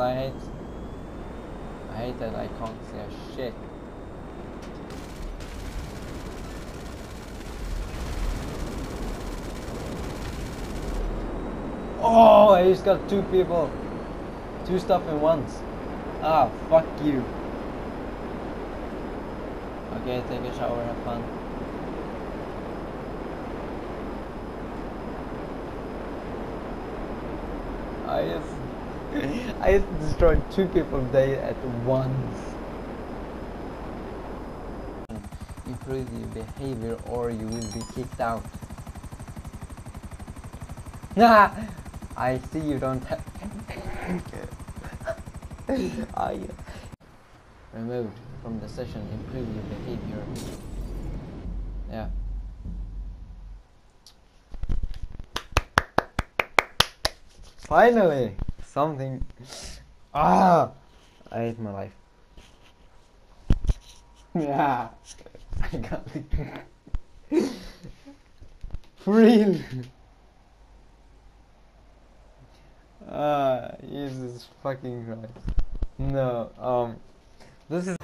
I hate that I can't see a shit. Oh, I just got two people. Two stuff in once. Ah, fuck you. Okay, take a shower, have fun. I just destroyed two people today at once. Improve your behavior or you will be kicked out. Nah, I see you don't have. Removed from the session. Improve your behavior. Yeah. Finally, something. Ah, I hate my life. Yeah, I got it. For real. Ah, Jesus fucking Christ. No, this is.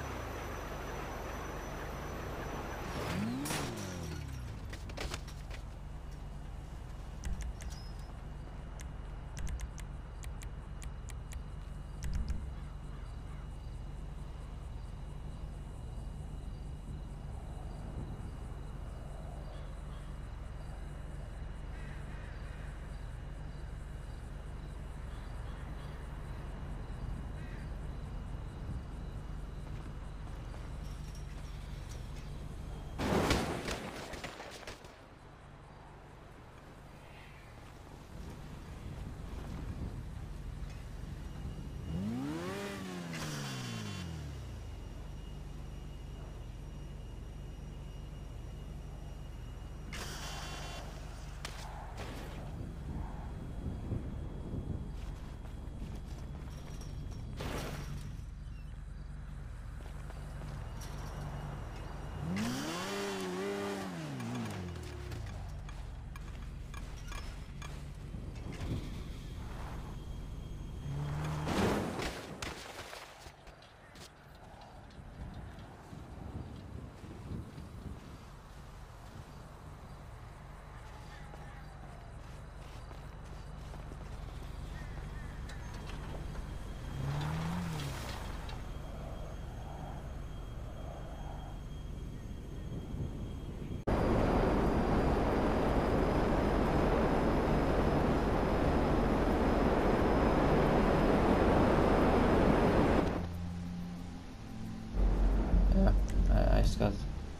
I just got.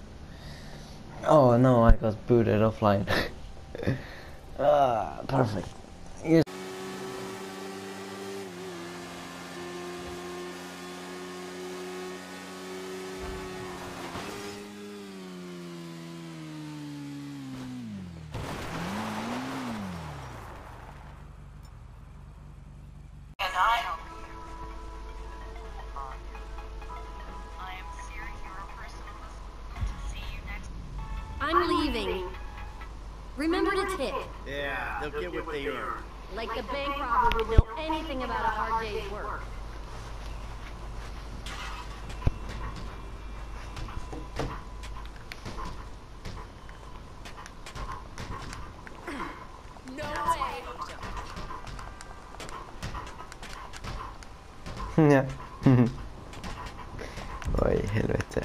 Oh no, I got booted offline. Ah, perfect. Yes. I'm leaving. Remember to tip. Yeah, they'll get what they earn. Like the bank robber would know anything about a hard day's work. Ja. Oj, helvete.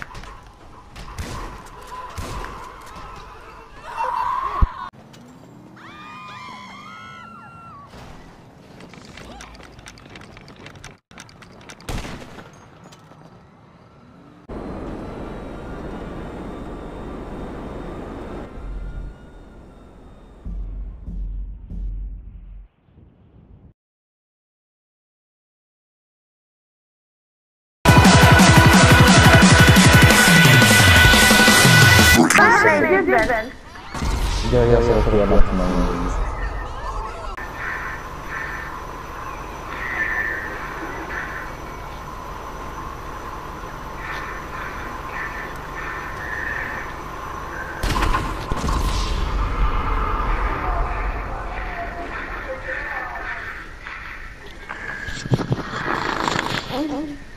Jag ser fredag för mig. Bye.